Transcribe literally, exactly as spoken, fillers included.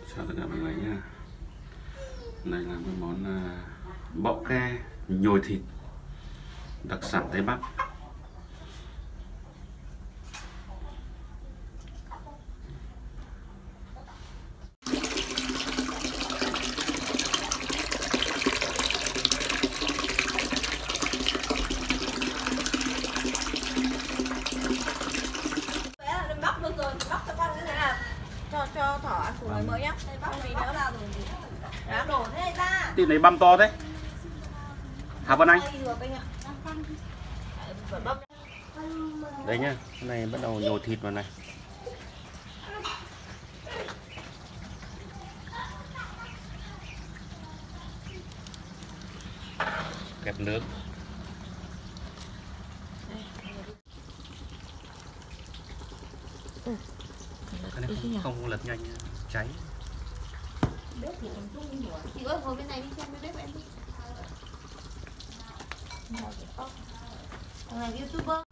Chào tất cả mọi người nhé. Đây là một món bọ ke nhồi thịt đặc sản Tây Bắc. cho cho thỏ ăn cùng người mới nhá. Không gì nữa là đá đổ thế ra. Tí này băm to thế. Hả Vân Anh? Đây nhá, cái này bắt đầu nhồi thịt vào này. Kẹp nước. Cái này không, không lật nhanh cháy. Bếp thì còn chung nhiều. Chị ơi ngồi bên này đi xem cái bếp em đi. Thằng này YouTuber.